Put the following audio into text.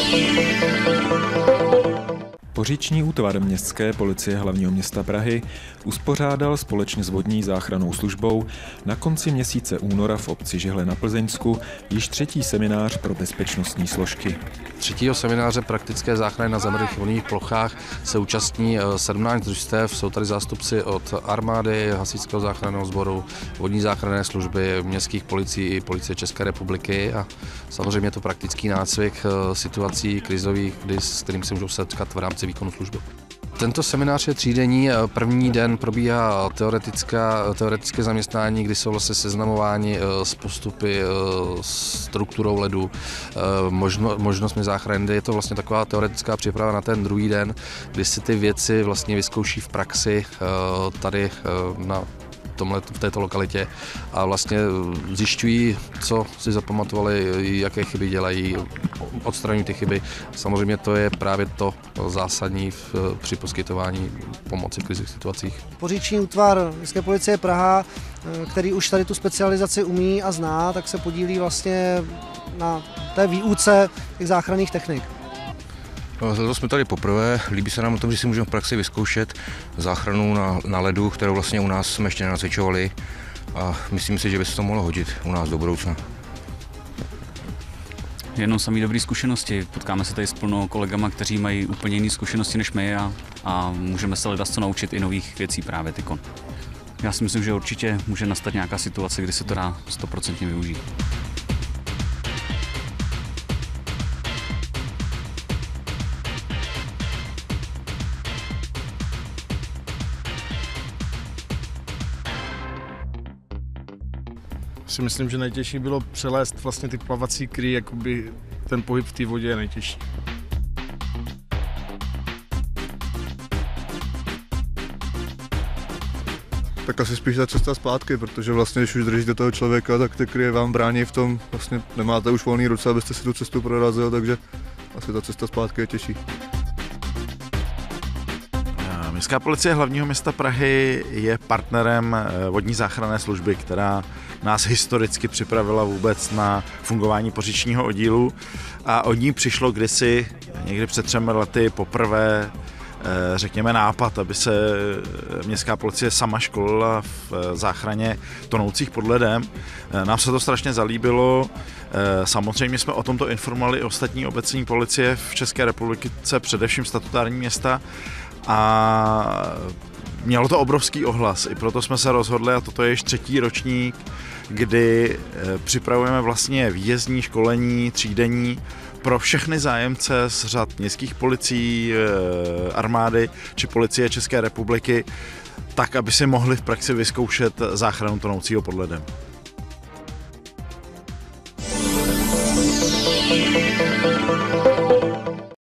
Poříční útvar Městské policie hlavního města Prahy uspořádal společně s vodní záchrannou službou na konci měsíce února v obci Žehle na Plzeňsku již 3. seminář pro bezpečnostní složky. 3. semináře praktické záchrany na zamrzlých vodních plochách se účastní 17 družstev, jsou tady zástupci od armády, hasičského záchranného sboru, vodní záchranné služby, městských policií i policie České republiky a samozřejmě je to praktický nácvik situací krizových, s kterým se můžou setkat v rámci výkonu služby. Tento seminář je třídenní, první den probíhá teoretické zaměstnání, kdy jsou vlastně seznamováni s postupy, strukturou ledu, možnostmi záchrany. Je to vlastně taková teoretická příprava na ten druhý den, kdy si ty věci vlastně vyzkouší v praxi tady v této lokalitě a vlastně zjišťují, co si zapamatovali, jaké chyby dělají, odstraňují ty chyby. Samozřejmě to je právě to zásadní při poskytování pomoci v krizových situacích. Poříční útvar Městské policie Praha, který už tady tu specializaci umí a zná, tak se podílí vlastně na té výuce těch záchranných technik. Letos jsme tady poprvé, líbí se nám o tom, že si můžeme v praxi vyzkoušet záchranu na ledu, kterou vlastně u nás jsme ještě nenacvičovali a myslím si, že by se to mohlo hodit u nás do budoucna. Jenom samý dobré zkušenosti. Potkáme se tady s plnou kolegama, kteří mají úplně jiné zkušenosti než my a můžeme se ledasco naučit i nových věcí právě tykon. Já si myslím, že určitě může nastat nějaká situace, kdy se to dá 100% využít. Si myslím, že nejtěžší bylo přelézt vlastně ty plavací kryje, jakoby ten pohyb v té vodě je nejtěžší. Tak asi spíš ta cesta zpátky, protože vlastně, když už držíte toho člověka, tak ty kryje vám brání v tom, vlastně nemáte už volný ruce, abyste si tu cestu prorazil, takže asi ta cesta zpátky je těžší. Městská policie hlavního města Prahy je partnerem vodní záchranné služby, která nás historicky připravila vůbec na fungování poříčního oddílu a od ní přišlo kdysi, někdy před 3 lety, poprvé řekněme nápad, aby se městská policie sama školila v záchraně tonoucích pod ledem. Nám se to strašně zalíbilo, samozřejmě jsme o tomto informovali ostatní obecní policie v České republice, především statutární města, a mělo to obrovský ohlas, i proto jsme se rozhodli, a toto je již 3. ročník, kdy připravujeme vlastně výjezdní školení, třídenní pro všechny zájemce z řad městských policií, armády či policie České republiky, tak, aby si mohli v praxi vyzkoušet záchranu tonoucího pod ledem.